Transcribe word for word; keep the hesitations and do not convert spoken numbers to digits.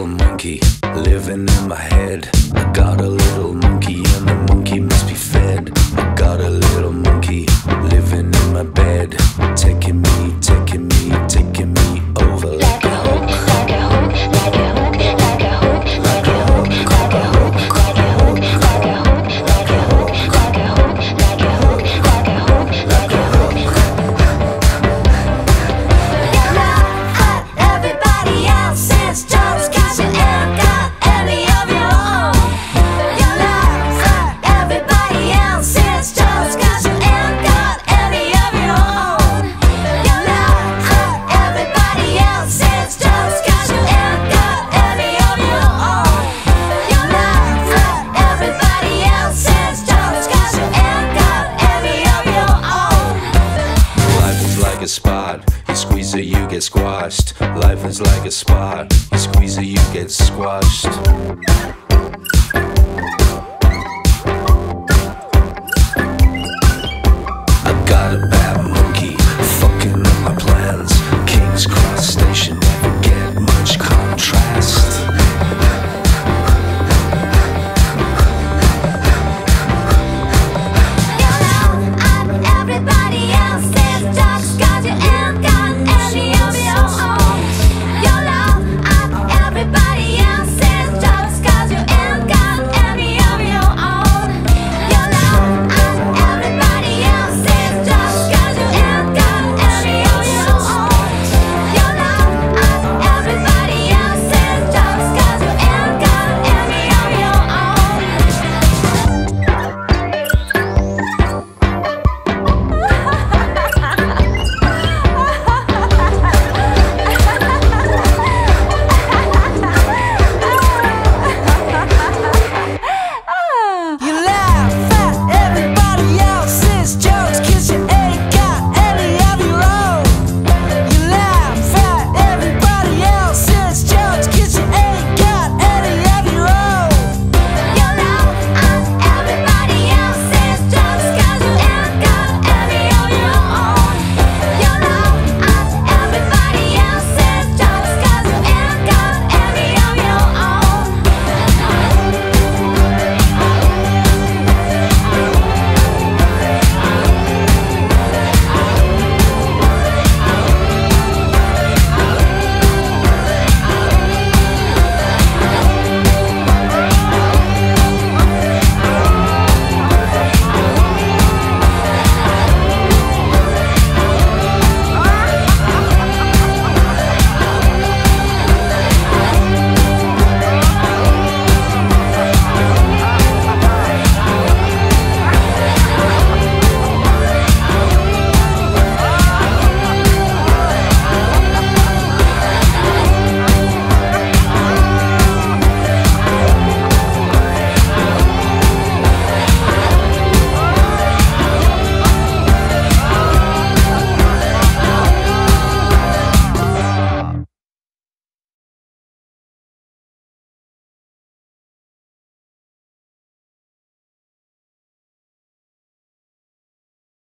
little monkey living in my head. I got a little monkey and the monkey must be fed. I got a little monkey living in my bed, taking me, taking me, taking me over like a hook, like a hook, like a hook, like a hook, like a hook, like a hook, like a hook, like a hook, like a hook, like a hook, like a hook, like a hook, like a hook. You're not everybody else's jokes 'cause you ain't got any of your own. You're not everybody else's jokes 'cause you ain't got any of your own. You're not everybody else's jokes 'cause you ain't got any of your own. You're not everybody else's jokes 'cause you ain't got any of your own. Life is like a spot, you squeeze it, you get squashed. Life is like a spot, you squeeze it, you get squashed.